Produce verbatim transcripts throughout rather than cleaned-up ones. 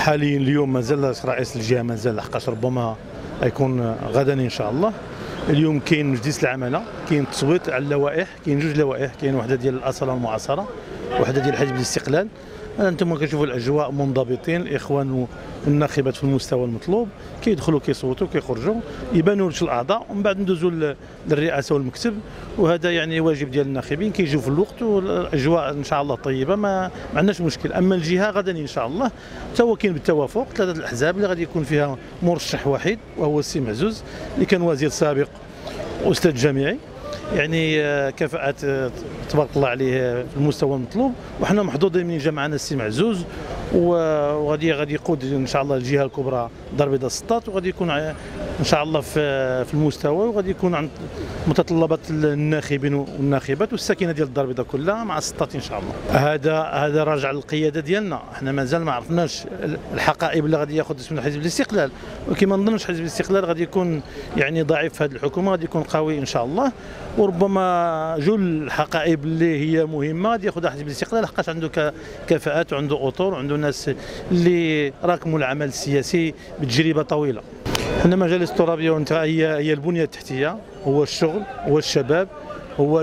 حاليا اليوم مازال رئيس الجهه مازال لحقاش ربما يكون غدا ان شاء الله. اليوم كاين مجلس العماله، كاين تصويت على اللوائح، كاين جوج لوائح، كاين وحده ديال الاصاله والمعاصره وحده ديال حزب الاستقلال. انتم كتشوفوا الاجواء منضبطين، الاخوان والناخبات في المستوى المطلوب كيدخلوا كيصوتوا كيخرجوا يبانوا لش الاعضاء، ومن بعد ندوزوا للرئاسه والمكتب، وهذا يعني واجب ديال الناخبين كيجيو في الوقت، والاجواء ان شاء الله طيبه، ما, ما عندناش مشكل. اما الجهه غدا ان شاء الله حتى هو كاين بالتوافق ثلاثه الاحزاب اللي غادي يكون فيها مرشح واحد وهو السي معزوز اللي كان وزير سابق واستاذ جامعي، يعني كفاءات تبارك الله عليه في المستوى المطلوب، وحنا محظوظين من جا معنا السي معزوز، وغادي غادي يقود ان شاء الله الجهه الكبرى دار البيضاء السطات، وغادي يكون ان شاء الله في في المستوى، وغادي يكون عند متطلبات الناخبين والناخبات والساكنه ديال الدار البيضاء كلها مع السطات ان شاء الله. هذا هذا راجع للقياده ديالنا، حنا مازال ما عرفناش الحقائب اللي غادي ياخذ اسم حزب الاستقلال، ولكن ما نظنش حزب الاستقلال غادي يكون يعني ضعيف في هذه الحكومه، غادي يكون قوي ان شاء الله، وربما جول الحقائب اللي هي مهمه غادي ياخذها حزب الاستقلال، لحقاش عنده كفاءات وعنده اطر وعنده ناس اللي راكموا العمل السياسي بتجربه طويله. حنا مجالس الترابيه هي هي البنيه التحتيه، هو الشغل، هو الشباب، هو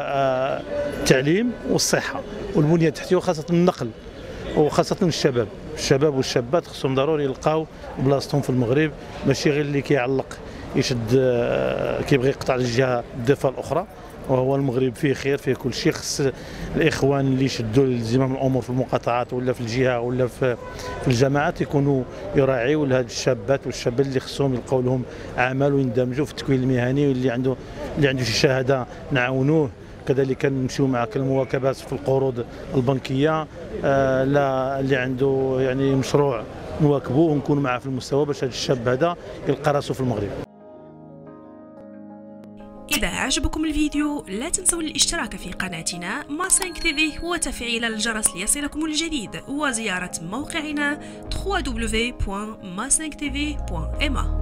التعليم والصحه والبنيه التحتيه، وخاصه النقل وخاصه الشباب. الشباب والشابات خصهم ضروري يلقاو بلاصتهم في المغرب، ماشي غير اللي كيعلق يشد كيبغي يقطع الجهه الضفه الاخرى، وهو المغرب فيه خير فيه كل شيء. خص الاخوان اللي يشدوا زمام الامور في المقاطعات ولا في الجهه ولا في في الجماعات يكونوا يراعيوا لهاد الشابات والشباب اللي خصهم يلقاو لهم عمل ويندمجوا في التكوين المهني، واللي عنده اللي عنده شي شهاده نعاونوه. كذلك نمشيو معك المواكبات في القروض البنكيه، آه لا اللي عنده يعني مشروع نواكبوه ونكونوا معاه في المستوى باش هذا الشاب هذا يلقى راسه في المغرب. إذا عجبكم الفيديو لا تنسوا الاشتراك في قناتنا ماسينك تيفي وتفعيل الجرس ليصلكم الجديد، وزيارة موقعنا دبليو دبليو دبليو بوان ماسينك تيفي بوان إم إيه.